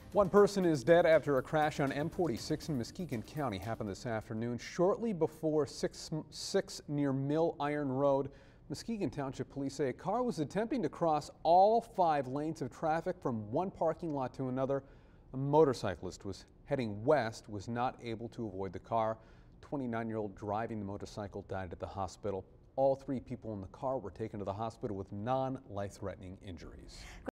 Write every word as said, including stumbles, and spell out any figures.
One person is dead after a crash on M forty-six in Muskegon County happened this afternoon shortly before six, six near Mill Iron Road. Muskegon Township Police say a car was attempting to cross all five lanes of traffic from one parking lot to another. A motorcyclist was heading west, was not able to avoid the car. twenty-nine-year-old driving the motorcycle died at the hospital. All three people in the car were taken to the hospital with non-life-threatening injuries.